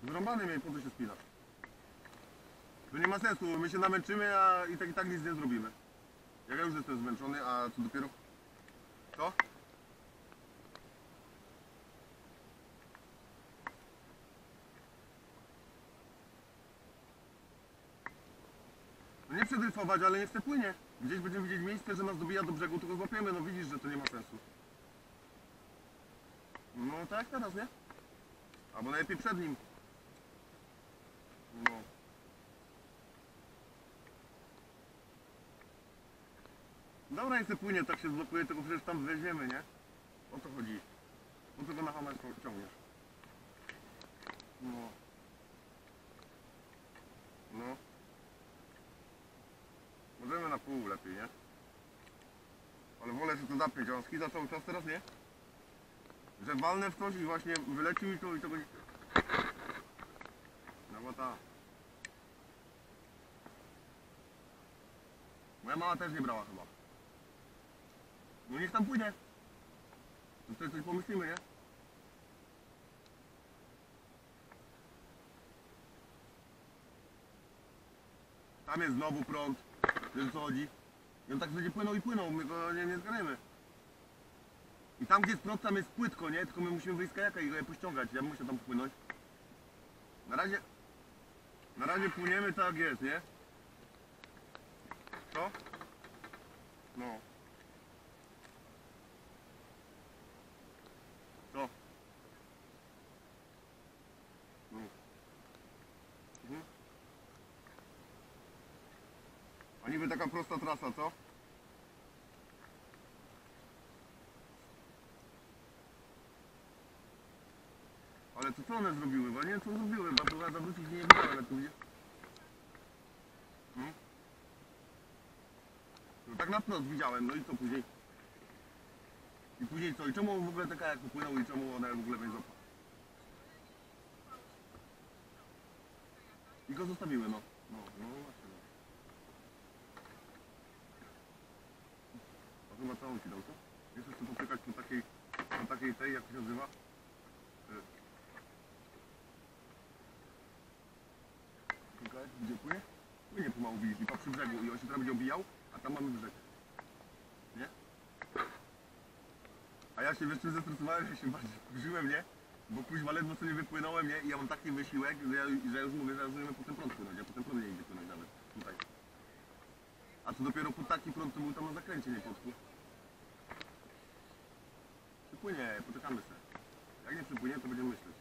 Zrąbany mnie, po co się spinasz? To nie ma sensu, my się namęczymy, a i tak nic nie zrobimy. Jak ja już jestem zmęczony, a co dopiero? Co? No nie przedryfować, ale niech se płynie. Gdzieś będziemy widzieć miejsce, że nas dobija do brzegu, tylko złapiemy, no widzisz, że to nie ma sensu. No tak jak teraz, nie? Albo najlepiej przed nim. No. Dobra, niech se płynie, tak się zblokuje, tylko przecież tam weźmiemy, nie? O co chodzi? Po co go na hamę ciągniesz? No. No. Możemy na pół lepiej, nie? Ale wolę, że to zapiąć, a on schiza cały czas teraz, nie? Że walnę w coś i właśnie wyleci mi to i tego nie... No bo ta... Moja mama też nie brała chyba. No niech tam płynie. To wtedy coś pomyślimy, nie? Tam jest znowu prąd. Wiesz o co chodzi? I on tak będzie płynął i płynął, my go nie zgarniemy. I tam gdzie jest prąd, tam jest płytko, nie? Tylko my musimy wyjść z kajaka i go je pościągać. Ja muszę tam płynąć. Na razie płyniemy tak jest, nie? Co? No. Co? No. Mhm. A niby taka prosta trasa, co? Ale to co one zrobiły? Bo nie wiem co zrobiły, bo była zawrócić nie widziałem na tu, nie? Hmm? No tak na wprost widziałem, no i co później? I później co? I czemu on w ogóle taka jak popłynął i czemu ona w ogóle będzie złapała? I go zostawiły, no. No właśnie, no. A chyba całą ci dał, co? Jeszcze chcę popykać po takiej tej, jak to się nazywa? Czekaj, gdzie płynie? Płynie pomału, widzisz, i przy brzegu i on się teraz będzie obijał, a tam mamy brzeg. Nie? A ja się wiesz czym zestresowałem, że się bardziej wkurzyłem, nie? Bo kuźwa ledwo sobie wypłynąłem, nie? I ja mam taki wysiłek, że ja już mówię, że możemy po ten prąd płynąć, a potem prąd nie idzie płynąć nawet. Tutaj. A to dopiero po taki prąd to był tam na zakręcie, nie Piotrku? Przypłynie, poczekamy se. Jak nie przypłynie, to będziemy myśleć.